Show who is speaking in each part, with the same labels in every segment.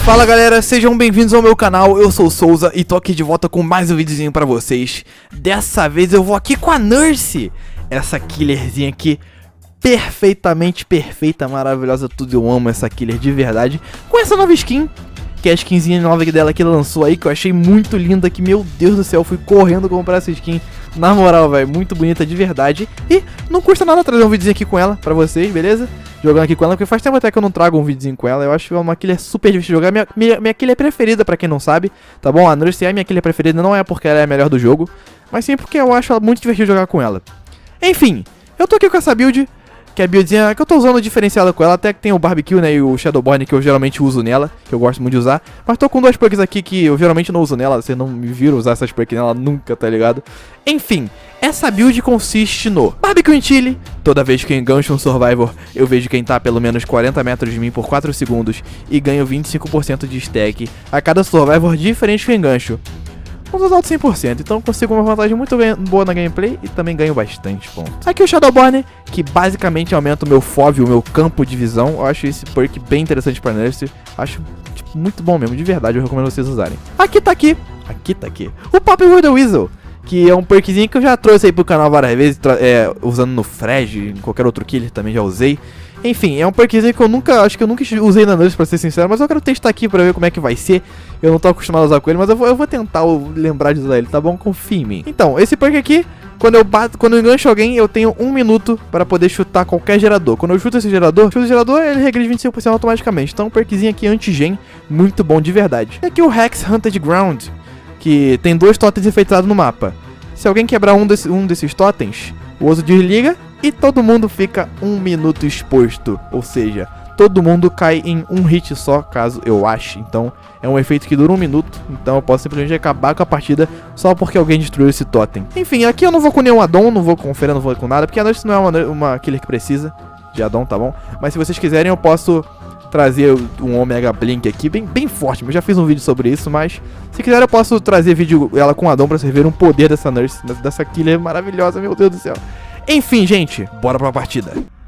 Speaker 1: Fala galera, sejam bem-vindos ao meu canal, eu sou o Souza e tô aqui de volta com mais um videozinho pra vocês. Dessa vez eu vou aqui com a Nurse, essa killerzinha aqui, perfeitamente perfeita, maravilhosa, tudo, eu amo essa killer de verdade. Com essa nova skin, que é a skinzinha nova dela que lançou aí, que eu achei muito linda, que meu Deus do céu, eu fui correndo comprar essa skin. Na moral, velho, muito bonita de verdade. E não custa nada trazer um videozinho aqui com ela pra vocês, beleza? Jogando aqui com ela, porque faz tempo até que eu não trago um videozinho com ela. Eu acho uma killer super difícil de jogar. Minha killer preferida, pra quem não sabe, tá bom? A Nurse é a minha killer preferida, não é porque ela é a melhor do jogo, mas sim porque eu acho ela muito divertido jogar com ela. Enfim, eu tô aqui com essa build, que é a buildzinha que eu tô usando diferenciada com ela. Até que tem o Barbecue, né, e o Shadowborn que eu geralmente uso nela, que eu gosto muito de usar. Mas tô com duas perks aqui que eu geralmente não uso nela. Você não me viram usar essas perks nela nunca, tá ligado? Enfim, essa build consiste no Barbecue em Chile. Toda vez que eu engancho um Survivor, eu vejo quem tá a pelo menos 40 metros de mim por 4 segundos e ganho 25% de stack a cada Survivor diferente que eu engancho. Um total de 100%, então consigo uma vantagem muito boa na gameplay e também ganho bastante pontos. Aqui o Shadowborn, que basicamente aumenta o meu FOV, o meu campo de visão. Eu acho esse perk bem interessante pra Nurse. Acho tipo, muito bom mesmo, de verdade, eu recomendo vocês usarem. Aqui tá aqui o Pop with the Weasel, que é um perkzinho que eu já trouxe aí pro canal várias vezes, usando no Frag, em qualquer outro killer também já usei. Enfim, é um perkzinho que eu acho que eu nunca usei na Nurse, pra ser sincero, mas eu quero testar aqui pra ver como é que vai ser. Eu não tô acostumado a usar com ele, mas eu vou tentar lembrar de usar ele, tá bom? Confia em mim. Então, esse perk aqui, quando eu engancho alguém, eu tenho 1 minuto pra poder chutar qualquer gerador. Quando eu chuto esse gerador, ele regride 25% automaticamente. Então, um perkzinho aqui anti-gen, muito bom de verdade. E aqui o Hex Hunted Ground, que tem 2 totens enfeitados no mapa. Se alguém quebrar um desses totens, o osso desliga e todo mundo fica 1 minuto exposto. Ou seja, todo mundo cai em um hit só, caso eu ache. Então, é um efeito que dura 1 minuto. Então, eu posso simplesmente acabar com a partida só porque alguém destruiu esse totem. Enfim, aqui eu não vou com nenhum addon, não vou com Feira, não vou com nada, porque a Nurse não é uma killer que precisa de addon, tá bom? Mas se vocês quiserem, eu posso trazer um Omega Blink aqui, bem forte. Eu já fiz um vídeo sobre isso, mas se quiser eu posso trazer vídeo ela com addon pra vocês verem um poder dessa Nurse, dessa killer maravilhosa, meu Deus do céu. Enfim, gente, bora pra partida.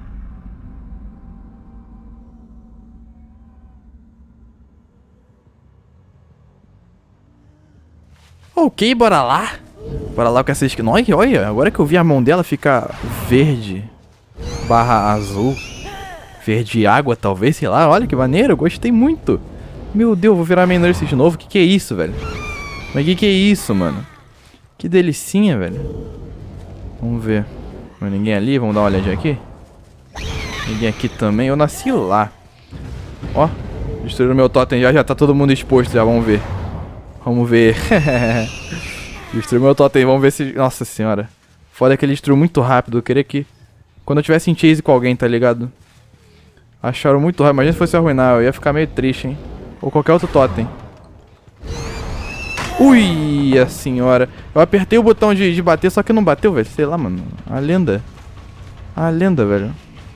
Speaker 1: Ok, bora lá. Bora lá com essa skin. Olha, agora que eu vi a mão dela ficar verde / azul. Verde água, talvez, sei lá. Olha que maneiro, eu gostei muito. Meu Deus, vou virar main Nurse de novo. Que é isso, velho? Mas que é isso, mano? Que delicinha, velho. Vamos ver. Ninguém ali, vamos dar uma olhadinha aqui. Ninguém aqui também, eu nasci lá. Ó, destruíram meu totem, já tá todo mundo exposto, já, vamos ver. Vamos ver. Destruiu meu totem, vamos ver se... Nossa senhora. Foda que ele destruiu muito rápido, eu queria que... Quando eu tivesse em chase com alguém, tá ligado? Acharam muito rápido, imagina se fosse arruinar, eu ia ficar meio triste, hein. Ou qualquer outro totem. Ui, a senhora. Eu apertei o botão de bater, só que não bateu, velho. Sei lá, mano. A lenda, velho.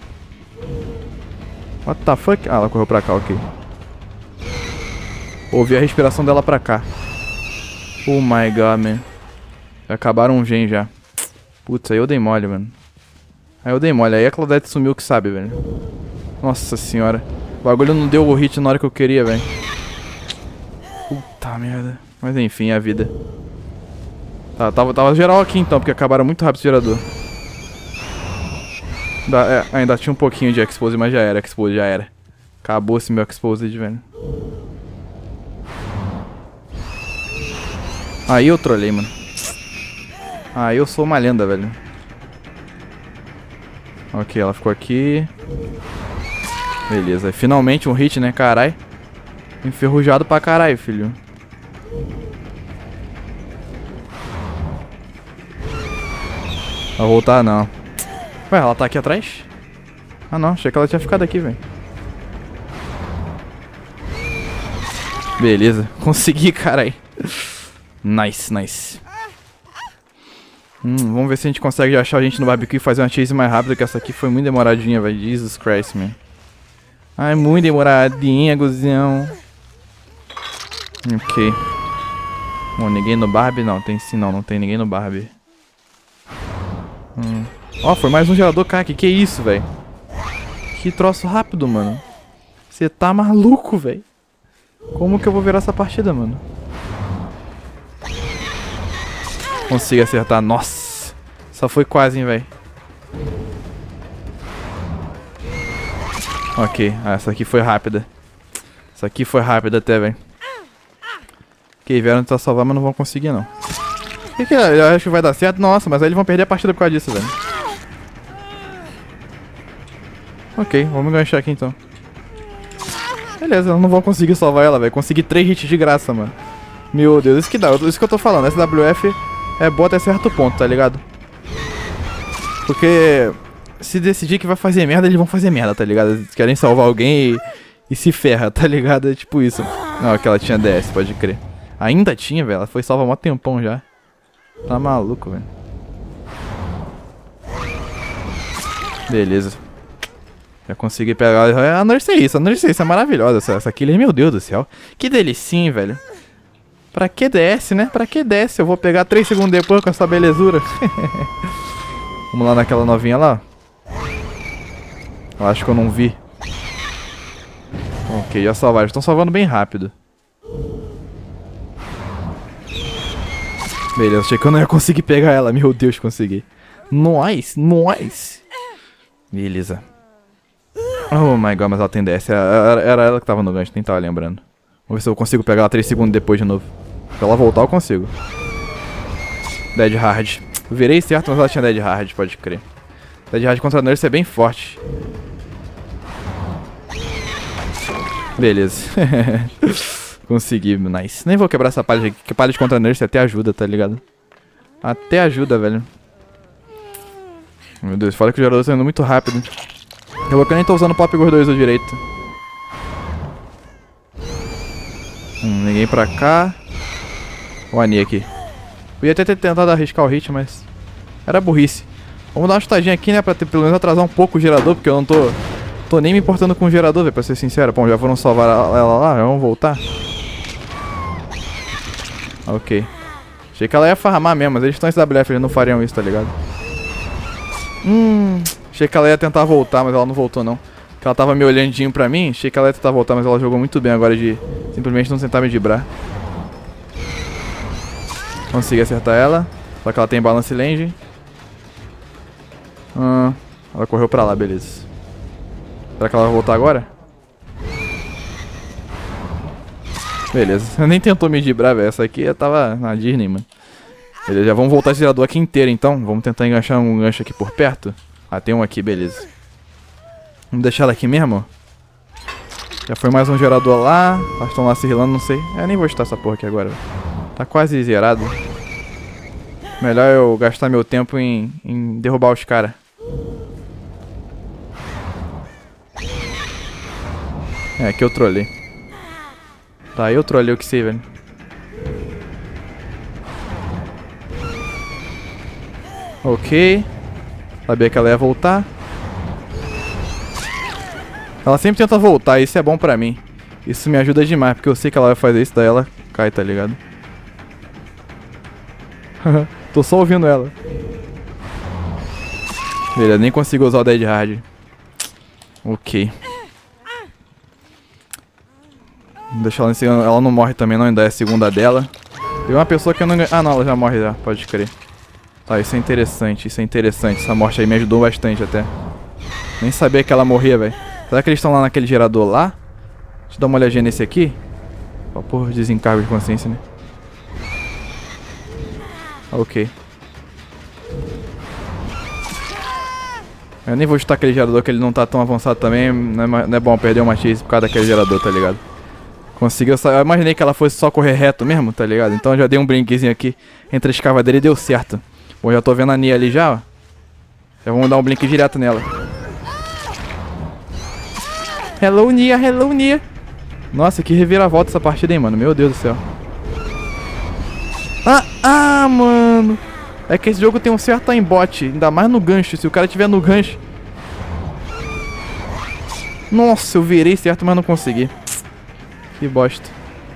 Speaker 1: What the fuck? Ah, ela correu pra cá, ok. Ouvi a respiração dela pra cá. Oh my god, man. Acabaram um gen já. Putz, aí eu dei mole, mano. Aí a Claudette sumiu que sabe, velho. Nossa senhora. O bagulho não deu o hit na hora que eu queria, velho. Puta merda. Mas enfim, é a vida. Tá, tava geral aqui então, porque acabaram muito rápido o gerador. Ainda tinha um pouquinho de expose, mas já era, expose, já era. Acabou esse meu exposed, velho. Aí eu trolei, mano. Aí eu sou uma lenda, velho. Ok, ela ficou aqui. Beleza, finalmente um hit, né, carai. Enferrujado pra caralho, filho. Vai voltar, não. Ué, ela tá aqui atrás? Ah, não. Achei que ela tinha ficado aqui, velho. Beleza. Consegui, carai. Nice, nice. Vamos ver se a gente consegue achar a gente no barbecue e fazer uma chase mais rápida, que essa aqui foi muito demoradinha, velho. Jesus Christ, man. Ai, muito demoradinha, gozão. Ok. Bom, ninguém no Barbie? Não, tem sim, não tem ninguém no Barbie. Ó, foi mais um gerador, cara. Que é isso, velho? Que troço rápido, mano. Você tá maluco, velho. Como que eu vou virar essa partida, mano? Consegui acertar. Nossa. Só foi quase, hein, velho. Ok. Ah, essa aqui foi rápida. Essa aqui foi rápida até, velho. Ok, vieram tentar salvar, mas não vão conseguir, não. O que é? Eu acho que vai dar certo. Nossa, mas aí eles vão perder a partida por causa disso, velho. Ok, vamos enganchar aqui, então. Beleza, não vão conseguir salvar ela, velho. Consegui 3 hits de graça, mano. Meu Deus, isso que dá. Isso que eu tô falando. SWF é boa até certo ponto, tá ligado? Porque se decidir que vai fazer merda, eles vão fazer merda, tá ligado? Eles querem salvar alguém e se ferra, tá ligado? É tipo isso. Não, que ela tinha DS, pode crer. Ainda tinha, velho. Ela foi salva há mó tempão já. Tá maluco, velho. Beleza. Já consegui pegar. A Nurse é isso, é maravilhosa. Essa killer, meu Deus do céu. Que delicinha, velho. Pra que DS, né? Pra que DS? Eu vou pegar 3 segundos depois com essa belezura. Vamos lá naquela novinha lá. Eu acho que eu não vi. Ok, já salvaram. Estão salvando bem rápido. Beleza, achei que eu não ia conseguir pegar ela. Meu Deus, consegui. Nice, nice. Beleza. Oh my god, mas ela tem DS. Era ela que tava no gancho, nem tava lembrando. Vamos ver se eu consigo pegar ela 3 segundos depois de novo. Se ela voltar, eu consigo. Dead Hard. Eu virei certo, mas ela tinha Dead Hard, pode crer. Dead Hard contra a Nurse é bem forte. Beleza. Consegui, nice. Nem vou quebrar essa palha aqui, porque palha de contra a Nurse até ajuda, tá ligado? Até ajuda, velho. Meu Deus, fala que o gerador tá indo muito rápido. Eu nem tô usando o Pop Gor 2 do direito. Ninguém pra cá. O Ani aqui. Eu ia até ter tentado arriscar o hit, mas era burrice. Vamos dar uma chutadinha aqui, né, pra ter, pelo menos atrasar um pouco o gerador, porque eu não tô nem me importando com o gerador, velho, pra ser sincero. Bom, já foram salvar ela lá, já vamos voltar. Ok. Achei que ela ia farmar mesmo, mas eles estão em SWF, eles não fariam isso, tá ligado? Achei que ela ia tentar voltar, mas ela não voltou não. Porque ela tava me olhandinho pra mim, achei que ela ia tentar voltar, mas ela jogou muito bem agora de simplesmente não tentar me dibrar. Consegui acertar ela, só que ela tem balance range. Ela correu pra lá, beleza. Será que ela vai voltar agora? Beleza, nem tentou me dibrar, velho. Essa aqui eu tava na Disney, mano. Beleza, já vamos voltar esse gerador aqui inteiro, então. Vamos tentar enganchar um gancho aqui por perto. Ah, tem um aqui, beleza. Vamos deixar ela aqui mesmo. Já foi mais um gerador lá. Elas estão lá se rilando, não sei. Nem vou chutar essa porra aqui agora. Tá quase zerado. Melhor eu gastar meu tempo em derrubar os caras. Aqui eu trolei. Tá, eu trolei o que sei, velho. Ok. Sabia que ela ia voltar. Ela sempre tenta voltar, isso é bom pra mim. Isso me ajuda demais, porque eu sei que ela vai fazer isso, daí ela cai, tá ligado? Tô só ouvindo ela. Beleza, nem consigo usar o Dead Hard. Ok. Deixa ela em segundo. Ela não morre também, não, ainda é a segunda dela. Tem uma pessoa que eu não... Ah, não, ela já morre já, pode crer. Tá, isso é interessante, isso é interessante. Essa morte aí me ajudou bastante até. Nem sabia que ela morria, velho. Será que eles estão lá naquele gerador lá? Deixa eu dar uma olhadinha nesse aqui. Ó, por desencargo de consciência, né? Ok. Eu nem vou chutar aquele gerador, que ele não tá tão avançado também. Não é bom perder uma chase por causa daquele gerador, tá ligado? Conseguiu, eu imaginei que ela fosse só correr reto mesmo, tá ligado? Então eu já dei um brinquezinho aqui entre a escavadeira e deu certo. Bom, já tô vendo a Nia ali já, ó. Já vamos dar um blink direto nela. Hello, Nia, hello, Nia. Nossa, que reviravolta essa partida, hein, mano. Meu Deus do céu. Mano. É que esse jogo tem um certo aimbot, ainda mais no gancho. Se o cara tiver no gancho... Nossa, eu virei certo, mas não consegui. Que bosta.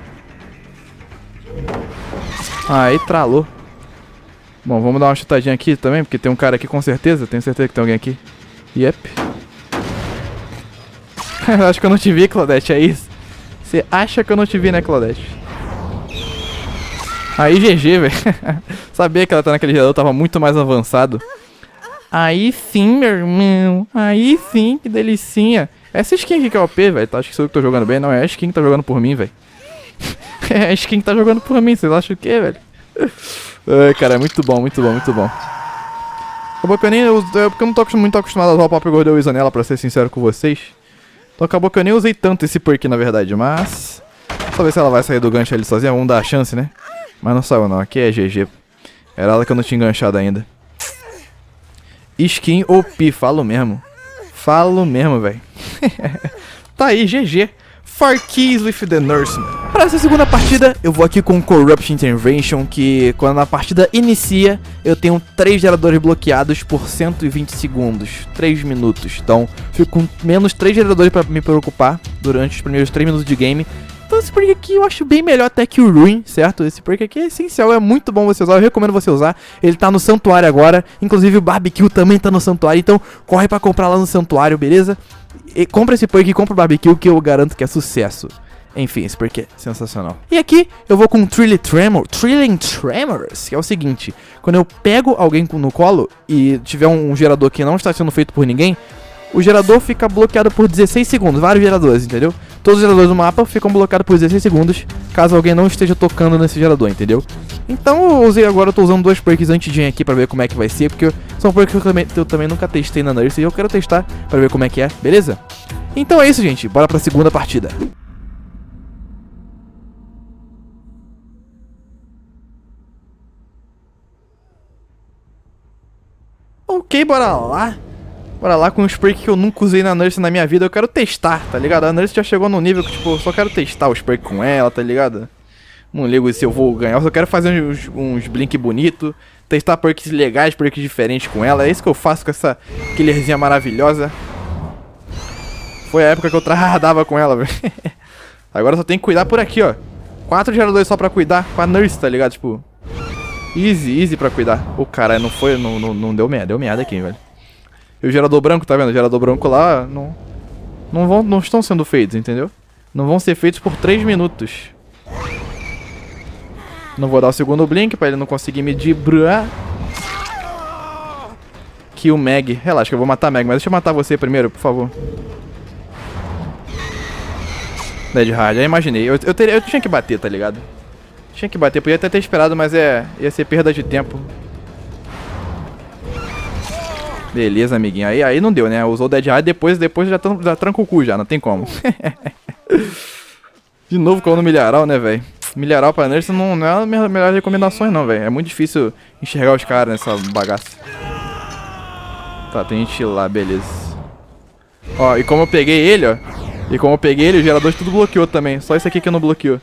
Speaker 1: Aí tralou. Bom, vamos dar uma chutadinha aqui também, porque tem um cara aqui com certeza. Tenho certeza que tem alguém aqui. Yep. Acho que eu não te vi, Claudete, é isso. Você acha que eu não te vi, né, Claudete? Aí, GG, velho. Sabia que ela tá naquele gerador, tava muito mais avançado. Aí sim, meu irmão. Aí sim, que delicinha. Essa skin aqui que é OP, velho. Acho que sou eu que tô jogando bem. Não, é a skin que tá jogando por mim, velho. É a skin que tá jogando por mim. Vocês acham o quê, velho? Ai, cara, é muito bom, muito bom, muito bom. Acabou que eu nem uso, porque eu não tô muito acostumado a usar o Papo Gordo nela, pra ser sincero com vocês. Então acabou que eu nem usei tanto esse perk, na verdade. Mas só ver se ela vai sair do gancho ali sozinha. Vamos dar a chance, né? Mas não saiu não, aqui é GG. Era ela que eu não tinha enganchado ainda. Skin OP, falo mesmo. Falo mesmo, velho. Tá aí, GG. 4 Keys with the Nurse. Para essa segunda partida, eu vou aqui com Corruption Intervention, que quando a partida inicia, eu tenho 3 geradores bloqueados por 120 segundos, 3 minutos. Então, fico com menos 3 geradores para me preocupar durante os primeiros 3 minutos de game. Então esse perk aqui eu acho bem melhor até que o Ruin, certo? Esse perk aqui é essencial, é muito bom você usar, eu recomendo você usar. Ele tá no Santuário agora, inclusive o Barbecue também tá no Santuário, então corre pra comprar lá no Santuário, beleza? E compra esse perk e compra o Barbecue que eu garanto que é sucesso. Enfim, esse perk é sensacional. E aqui eu vou com Thrilling Tremors, que é o seguinte. Quando eu pego alguém no colo e tiver um gerador que não está sendo feito por ninguém, o gerador fica bloqueado por 16 segundos, vários geradores, entendeu? Todos os geradores do mapa ficam bloqueados por 16 segundos, caso alguém não esteja tocando nesse gerador, entendeu? Então eu usei agora, eu tô usando 2 perks anti-gen aqui pra ver como é que vai ser, porque são perks que eu também nunca testei na Nurse e eu quero testar pra ver como é que é, beleza? Então é isso, gente, bora pra segunda partida. Ok, bora lá. Bora lá com os perks que eu nunca usei na Nurse na minha vida. Eu quero testar, tá ligado? A Nurse já chegou no nível que, tipo, eu só quero testar os perks com ela, tá ligado? Não ligo se eu vou ganhar. Eu só quero fazer uns blink bonito, testar perks legais, perks diferentes com ela. É isso que eu faço com essa killerzinha maravilhosa. Foi a época que eu tradava com ela, velho. Agora só tem que cuidar por aqui, ó. 4 geradores só pra cuidar com a Nurse, tá ligado? Tipo, easy pra cuidar. O cara não foi, não deu meada aqui, velho. E o gerador branco, tá vendo? O gerador branco lá não estão sendo feitos, entendeu? Não vão ser feitos por 3 minutos. Não vou dar o segundo blink pra ele não conseguir me dibrar. Kill Meg. Relaxa que eu vou matar a Meg, mas deixa eu matar você primeiro, por favor. Dead Hard, já imaginei. Eu tinha que bater, tá ligado? Tinha que bater, podia até ter esperado, mas ia ser perda de tempo. Beleza, amiguinho. Aí não deu, né? Usou o Dead Hard, depois já tranca o cu já, não tem como. De novo com o milharal, né, velho? Milharal pra Nurse não é uma das melhores recomendações, não, velho. É muito difícil enxergar os caras nessa bagaça. Tá, tem gente lá, beleza. Ó, e como eu peguei ele, ó. O gerador tudo bloqueou também. Só esse aqui que não bloqueou.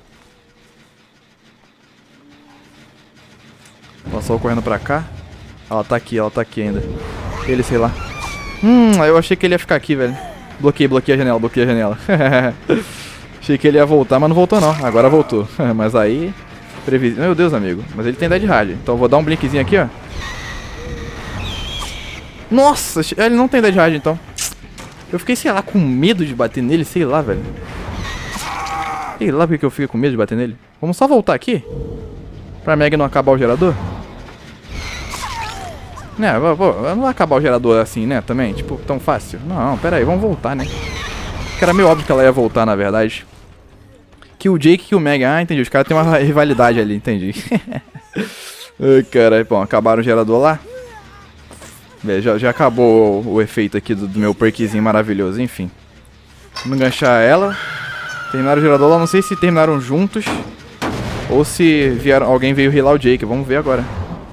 Speaker 1: Passou correndo pra cá. Ela tá aqui ainda. Ele, sei lá. Eu achei que ele ia ficar aqui, velho. Bloqueei a janela. Achei que ele ia voltar, mas não voltou não. Agora voltou. Mas aí... previsível. Meu Deus, amigo. Mas ele tem Dead Hard. Então eu vou dar um blinkzinho aqui, ó. Nossa, ele não tem Dead Hard, então. Eu fiquei, sei lá, com medo de bater nele. Sei lá, velho. Sei lá porque eu fiquei com medo de bater nele. Vamos só voltar aqui. Pra Meg não acabar o gerador. Né, não vai acabar o gerador assim, né, também, tipo, tão fácil. Não, pera aí, vamos voltar, né. Que era meio óbvio que ela ia voltar, na verdade. Que o Jake e o Meg, entendi, os caras têm uma rivalidade ali, entendi. Ai, caralho, bom, acabaram o gerador lá. Já acabou o efeito aqui do meu perkzinho maravilhoso, enfim. Vamos enganchar ela. Terminaram o gerador lá, não sei se terminaram juntos ou se alguém veio healar o Jake, vamos ver agora.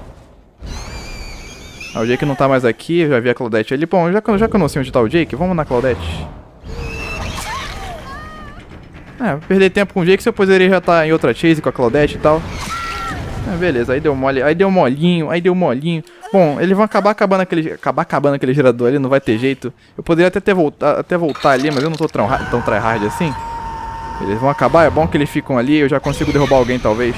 Speaker 1: O Jake não tá mais aqui, eu já vi a Claudete ali. Bom, já que eu não sei onde tá o Jake, vamos na Claudete. Perder tempo com o Jake, se eu poderia já estar em outra chase com a Claudete e tal. Beleza, aí deu mole, aí deu molinho. Bom, eles vão acabar acabando aquele gerador ali, não vai ter jeito. Eu poderia até voltar ali, mas eu não tô tão tryhard assim. Eles vão acabar, é bom que eles ficam ali, eu já consigo derrubar alguém talvez.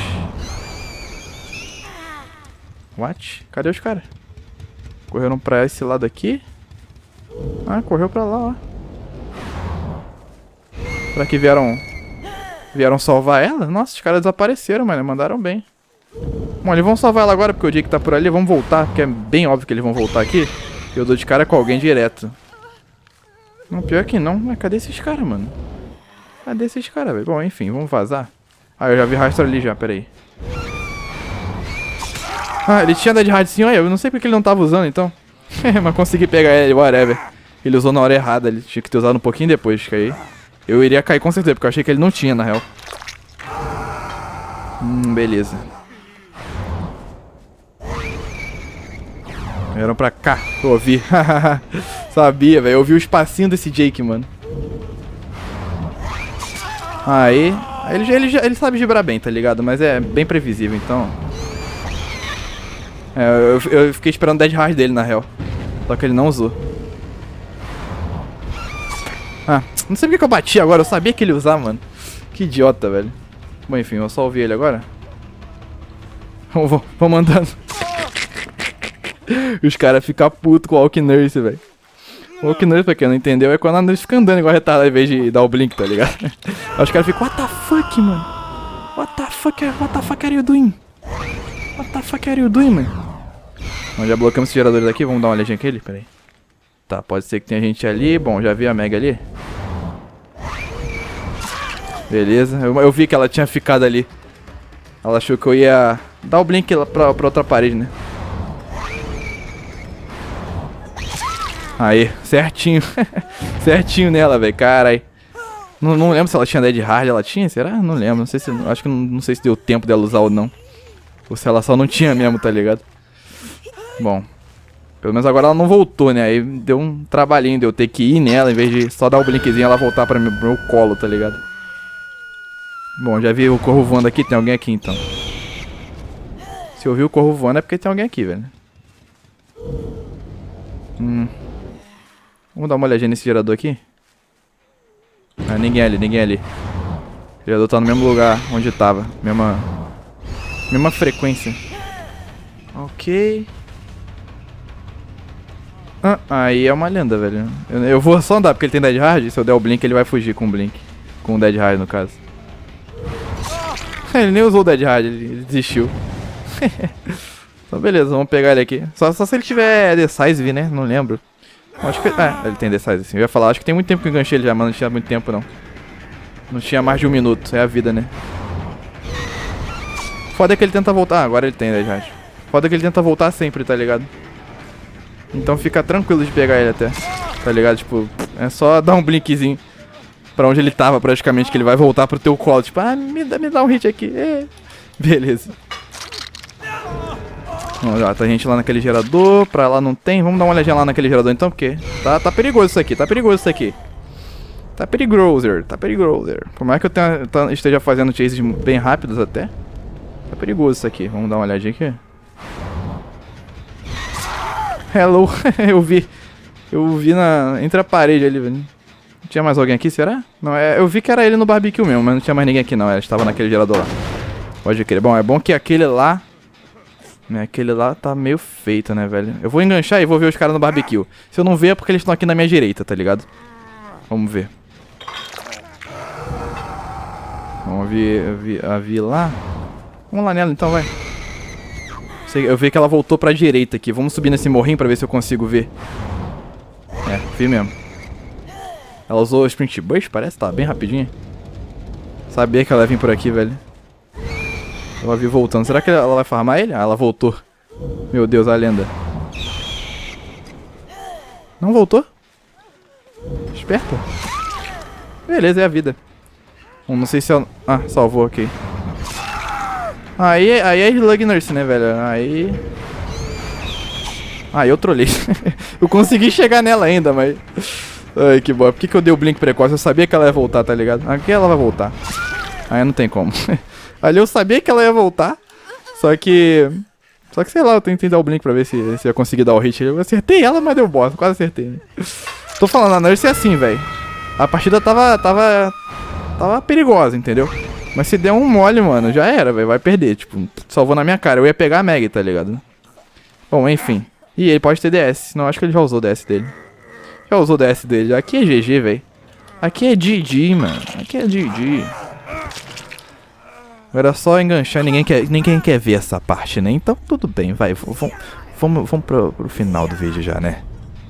Speaker 1: What? Cadê os caras? Correram pra esse lado aqui. Correu pra lá, ó. Será que vieram Vieram salvar ela? Nossa, os caras desapareceram, mano. Mandaram bem. Bom, eles vão salvar ela agora porque o Jake tá por ali. Vamos voltar, porque é bem óbvio que eles vão voltar aqui. Eu dou de cara com alguém direto. Não, pior que não. Mas cadê esses caras, mano? Cadê esses caras, velho? Bom, enfim, vamos vazar. Ah, eu já vi rastro ali já, peraí. Ah, ele tinha Dead Hard sim, olha. Eu não sei porque ele não tava usando, então. Mas consegui pegar ele, whatever. Ele usou na hora errada, ele tinha que ter usado um pouquinho depois de cair. Eu iria cair com certeza, porque eu achei que ele não tinha, na real. Beleza. Vieram pra cá, eu ouvi. Sabia, velho. Eu ouvi o espacinho desse Jake, mano. Aí. Ele sabe gibrar bem, tá ligado? Mas é bem previsível, então. Eu fiquei esperando o Dead Hard dele, na real. Só que ele não usou. Ah, não sei porque que eu bati agora. Eu sabia que ele ia usar, mano. Que idiota, velho. Bom, enfim, eu só ouvi ele agora. Vamos andando. Os caras ficam putos com o Walk Nurse, velho. O Walk Nurse, pra quem não entendeu, é quando a Nurse fica andando igual retardada em vez de dar o blink, tá ligado? Aí os caras ficam, what the fuck, mano? What the fuck are you doing? What the fuck are you doing, mano? Bom, já bloqueamos esses geradores aqui, vamos dar uma olhadinha aqui, peraí. Tá, pode ser que tenha gente ali. Bom, já vi a Meg ali. Beleza, eu vi que ela tinha ficado ali. Ela achou que eu ia dar o blink pra outra parede, né? Aí, certinho. Certinho nela, velho, carai. Não lembro se ela tinha Dead Hard, ela tinha, será? Não lembro, não sei se, acho que não sei se deu tempo dela usar ou não. Ou se ela só não tinha mesmo, tá ligado? Bom, pelo menos agora ela não voltou, né? Aí deu um trabalhinho de eu ter que ir nela, em vez de só dar o blinkzinho ela voltar pro meu colo, tá ligado? Bom, já vi o corvo voando aqui, tem alguém aqui então. Se eu vi o corvo voando é porque tem alguém aqui, velho. Vamos dar uma olhadinha nesse gerador aqui. Ah, ninguém ali, ninguém ali. O gerador tá no mesmo lugar onde tava. Mesma frequência. Ok. Ah, aí é uma lenda, velho. Eu vou só andar porque ele tem Dead Hard. Se eu der o blink, ele vai fugir com o blink. Com o Dead Hard, no caso. Ele nem usou o Dead Hard, ele desistiu. Então beleza, vamos pegar ele aqui. Só se ele tiver Decisive, né? Não lembro. Acho que... ele tem Decisive sim. Eu ia falar, acho que tem muito tempo que eu enganchei ele já, mas não tinha muito tempo não. Não tinha mais de 1 minuto, é a vida, né? Foda é que ele tenta voltar. Agora ele tem Dead Hard. Foda é que ele tenta voltar sempre, tá ligado? Então fica tranquilo de pegar ele até. Tá ligado? Tipo, é só dar um blinkzinho pra onde ele tava praticamente, que ele vai voltar pro teu colo. Tipo, me dá um hit aqui. Beleza. Bom, já tá gente lá naquele gerador. Pra lá não tem. Vamos dar uma olhadinha lá naquele gerador então, porque tá perigoso isso aqui. Tá perigoso isso aqui. Tá perigoso. Por mais que eu esteja fazendo chases bem rápidos até. Tá perigoso isso aqui. Vamos dar uma olhadinha aqui. Hello. Eu vi entre a parede ali, velho. Tinha mais alguém aqui, será? Não, eu vi que era ele no barbecue mesmo, mas não tinha mais ninguém aqui não. Ele estava naquele gerador lá. Pode crer. Bom, é bom que aquele lá... né, aquele lá tá meio feito, né, velho? Eu vou enganchar e vou ver os caras no barbecue. Se eu não ver é porque eles estão aqui na minha direita, tá ligado? Vamos ver. Vamos ver lá. Vamos lá nela então, vai. Eu vi que ela voltou pra direita aqui. Vamos subir nesse morrinho pra ver se eu consigo ver. Vi mesmo. Ela usou o Sprint Burst, parece, tá bem rapidinho. Sabia que ela ia vir por aqui, velho. Ela vi voltando. Será que ela vai farmar ele? Ah, ela voltou. Meu Deus, a lenda. Não voltou? Esperta. Beleza, é a vida. Não sei se ela... Ah, salvou, ok. Aí é Slug Nurse, né, velho? Aí eu trolei. Eu consegui chegar nela ainda, mas... Ai, que boa. Por que eu dei o blink precoce? Eu sabia que ela ia voltar, tá ligado? Aqui ela vai voltar. Aí não tem como. Ali eu sabia que ela ia voltar. Só que sei lá, eu tentei dar o blink pra ver se eu conseguir dar o hit. Eu acertei ela, mas deu bosta. Quase acertei, né? Tô falando, a Nurse é assim, velho. A partida tava perigosa, entendeu? Mas se der um mole, mano, já era, velho. Vai perder, tipo, salvou na minha cara. Eu ia pegar a Meg, tá ligado? Bom, enfim. E ele pode ter DS. Não, acho que ele já usou o DS dele. Já usou o DS dele. Aqui é GG, velho. Aqui é GG, mano. Aqui é GG. Agora é só enganchar, ninguém quer ver essa parte, né? Então tudo bem, vai, vamos pro final do vídeo já, né?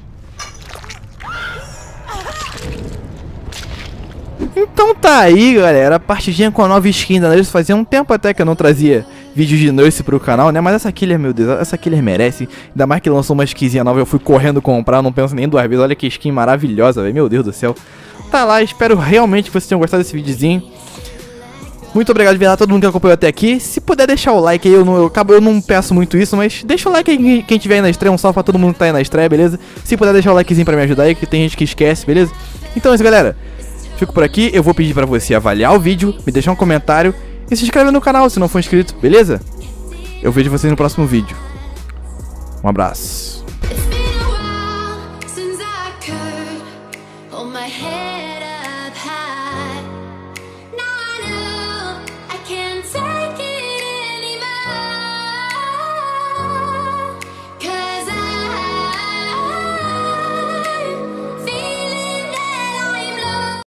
Speaker 1: Então tá aí, galera, a partidinha com a nova skin da Nurse. Fazia um tempo até que eu não trazia vídeos de Nurse pro canal, né? Mas essa killer, meu Deus, essa killer merece. Ainda mais que lançou uma skinzinha nova, eu fui correndo comprar, não penso nem duas vezes. Olha que skin maravilhosa, velho, meu Deus do céu. Tá lá, espero realmente que vocês tenham gostado desse videozinho. Muito obrigado de verdade a todo mundo que acompanhou até aqui. Se puder deixar o like aí, eu não peço muito isso, mas deixa o like aí quem tiver aí na estreia. Um salve pra todo mundo que tá aí na estreia, beleza? Se puder deixar o likezinho pra me ajudar aí, que tem gente que esquece, beleza? Então é isso, galera. Fico por aqui, eu vou pedir pra você avaliar o vídeo, me deixar um comentário e se inscrever no canal se não for inscrito, beleza? Eu vejo vocês no próximo vídeo. Um abraço.